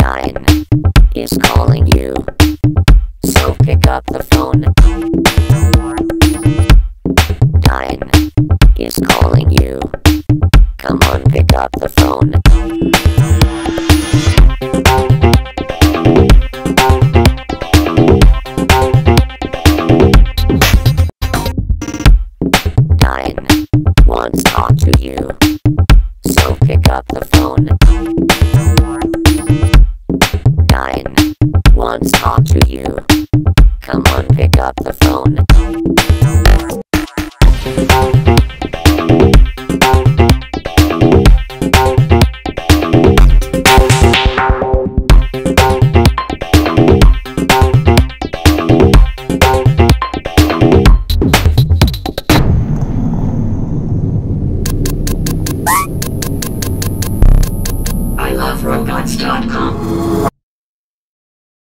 Dian is calling you, so pick up the phone. Dian is calling you, come on, pick up the phone. Dian wants to talk to you, so pick up the phone. Dian wants to talk to you, come on, pick up the phone. I love robots.com.